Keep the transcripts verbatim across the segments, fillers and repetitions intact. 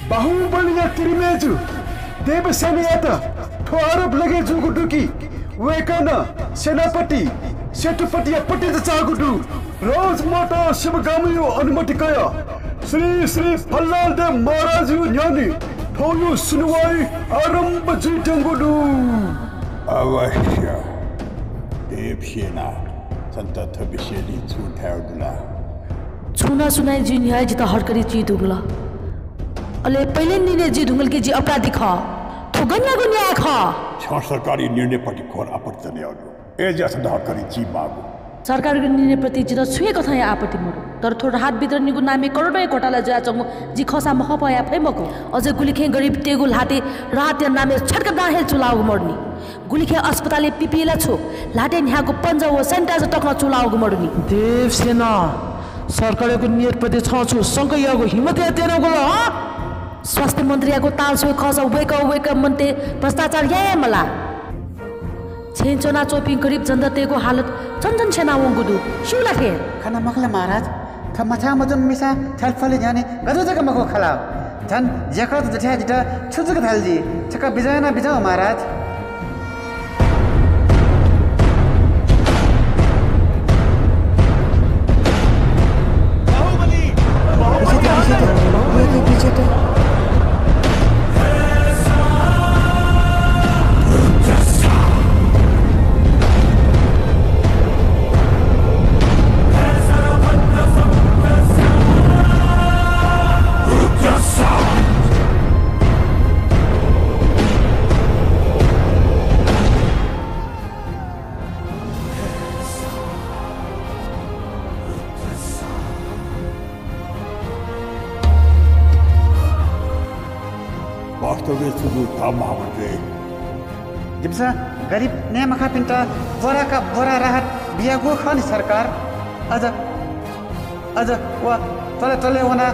बाहुबली या तिरमेजु देवसेना याता ठोरब लगे जुगुडुकी वेकना सेनापति सेटुपति पति चागुडु राजमाता शिवगामी अनुमति कया श्री श्री फल्लाल देव महाराज न्यानी ठोयु सुनवाई आरंभ जिटंगुडु अवश्य देवसेना संतत विशेली छुट्याउला छुना सुनाई जी न्याय जिता हरकरी ची दुगला अले पहले निर्णय जी दुंगल के जी अपराधी खा ठोगन्या को न्याय खा छ सरकारी निर्णय प्रति घोर आपत्ति जनाउनु ए जसदा हरकरी ची मागु सरकार के निर्णय प्रति जिता छुए कथा या आपत्ति मरु तर थोड़ा हात भित्र निगु नामे करोडै घोटाला जया चंगु जी खसा मख पया फैमको अझै गुलिखे गरीब टेगुल हाते रात या नामे छटक दाहे चुलाउ मर्नी गुलिखे अस्पतालले पिपिला छु लाटे न्याको पंजा व सेन्टाज टक्न चुलाउ मर्नी देवसेना सरकारको नियत प्रति छछु संकयको हिम्मत यातेन गोला स्वास्थ्य मन्त्रीको तालसो खस वेक वेक मन्ते भ्रष्टाचार या मला छेनचोना चोपिङ गरीब जनताको हालत चन्दन सेना वंगुदु शिवला खे खाना मखला महाराज थमथा मजम मिसा थलफले जाने गजो जग मको खला झन जेखत जठ्या जिटा छुजुक थालजी छका बिजयना बिजाउ महाराज बाहुबली बाहुबली बिजेता जिप्सा गरीब ने मखा पिंटा बोरा का बोरा राहत बिया गो खान सरकार अज अज वा तले तले वना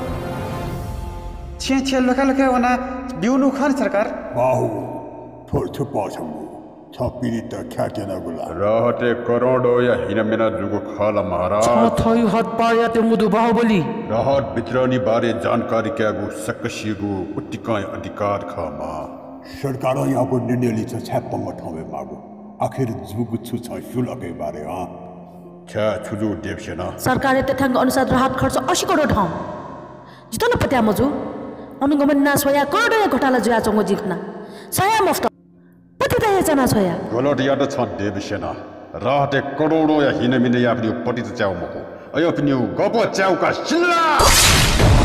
छे छे लखा लखा वना बिउनु खान सरकार बाहु थोर छुपा छमु छपीरी त ख्याटेना गुला रहते करोडो या हिनमेना जुगो खाला महाराज छ थई हत पाया ते मुदु बाहुबली रहत बित्रनी बारे जानकारी क्यागु सकसिगु उट्टिकाय अधिकार खामा सरकारों यहाँ पर निर्णय लिन्छ छ्याप्पङ ठाउँमा मागु आखिर जुगु छु छ शुल्क बारे ह छ्या छुजु देवसेना सरकारले तथ्याङ्क अनुसार राहत खर्च अस्सी करोड ठाउँ जितन पत्या मजु अनुगमन ना सोया करोड या घोटाला जया चंगो जिखना सया मुफ्त पति त याचना छोया गलत याद छ देवसेना रहते करोडो या हिनमिने या पनि पति त च्याउ मको अयो पनि गप च्याउ का सिल्ला